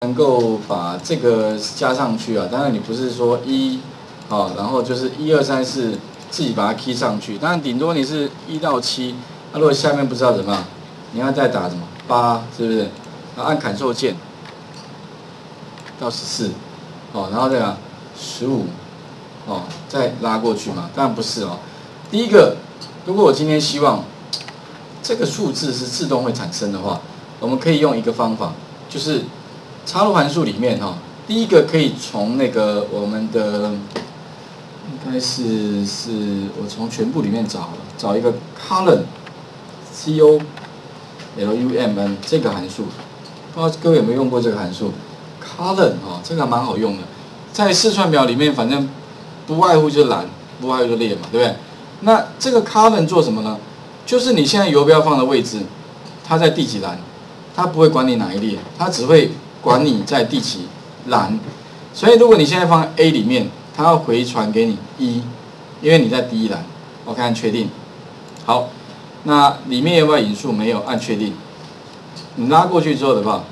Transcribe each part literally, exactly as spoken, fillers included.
能够把这个加上去啊。当然你不是说一，啊，然后就是一二三四自己把它 key 上去。当然顶多你是一到七，那如果下面不知道怎么样，你要再打什么八，是不是？然后按 Ctrl 键到十四，哦，然后再打十五，哦，再拉过去嘛？当然不是哦。第一个，如果我今天希望这个数字是自动会产生的话，我们可以用一个方法，就是插入函数里面哈、哦，第一个可以从那个我们的应该是是我从全部里面找找一个 column，c o l u m n 这个函数，不知道各位有没有用过这个函数 column 哦，这个还蛮好用的，在试算表里面反正不外乎就是栏，不外乎就列嘛，对不对？那这个 column 做什么呢？就是你现在游标放的位置，它在第几栏，它不会管你哪一列，它只会管你在第几栏。所以如果你现在放 A 里面，它要回传给你一，因为你在第一栏。我看确定。好，那里面有没有引数？没有，按确定。你拉过去之后的话，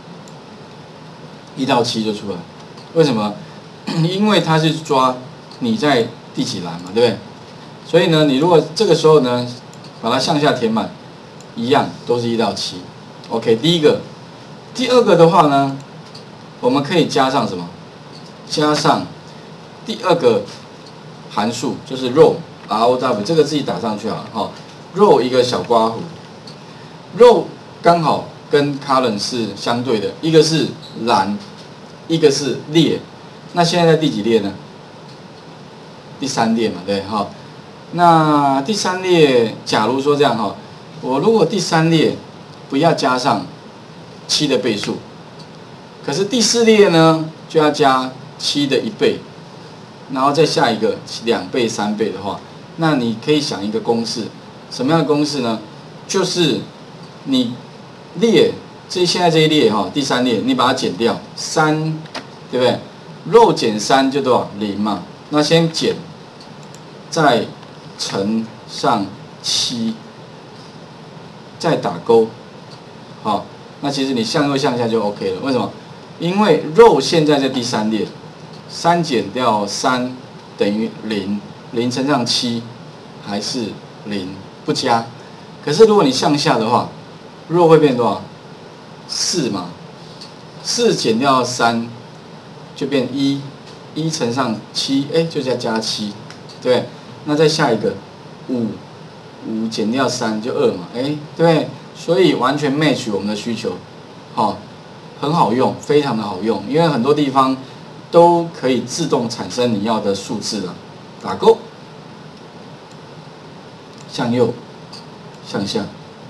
一到七就出来。为什么？因为它是抓你在第几栏嘛，对不对？所以呢，你如果这个时候呢，把它向下填满，一样都是一到七。OK， 第一个，第二个的话呢，我们可以加上什么？加上第二个函数，就是 row r o w 这个自己打上去好了哈。row 一个小括弧 ，row 刚好跟 column 是相对的，一个是栏，一个是列。那现在在第几列呢？第三列嘛，对哈。那第三列，假如说这样哈，我如果第三列不要加上七的倍数，可是第四列呢就要加七的一倍，然后再下一个两倍、三倍的话，那你可以想一个公式，什么样的公式呢？就是你列这现在这一列哈，第三列你把它减掉三，对不对？row减三就多少？零嘛。那先减，再乘上七，再打勾，好，那其实你向右向下就 OK 了。为什么？因为 row 现在在第三列，三减掉三等于零，零乘上七还是零，不加。可是如果你向下的话 ，row 会变多少？四嘛，四减掉三就变一，一乘上七，哎，就加加七，对。那再下一个，五，五减掉三就二嘛，哎，对，所以完全 match 我们的需求，好、哦，很好用，非常的好用，因为很多地方都可以自动产生你要的数字了，打勾，向右，向下，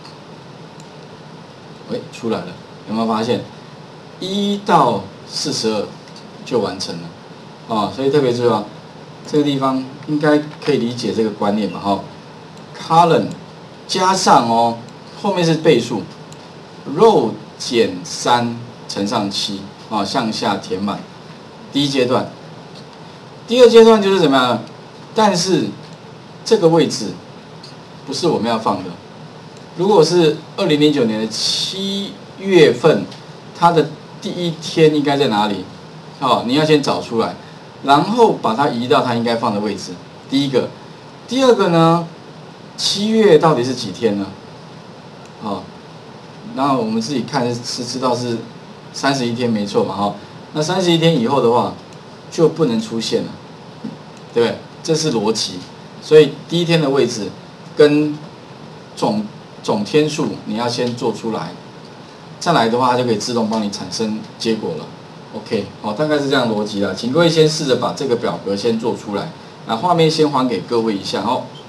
哎，出来了，有没有发现？一到四十二就完成了，啊、哦，所以特别注意啊。这个地方应该可以理解这个观念吧？哈 ，column 加上哦，后面是倍数 ，row 减三乘上七啊，向下填满。第一阶段，第二阶段就是怎么样？但是这个位置不是我们要放的。如果是二零零九年的七月份，它的第一天应该在哪里？哦，你要先找出来。然后把它移到它应该放的位置。第一个，第二个呢？七月到底是几天呢？哦，然后我们自己看是知道是三十一天没错嘛，哈、哦。那三十一天以后的话就不能出现了，对不对？这是逻辑。所以第一天的位置跟总总天数你要先做出来，再来的话它就可以自动帮你产生结果了。OK， 好，大概是这样逻辑啦，请各位先试着把这个表格先做出来，那画面先还给各位一下哦。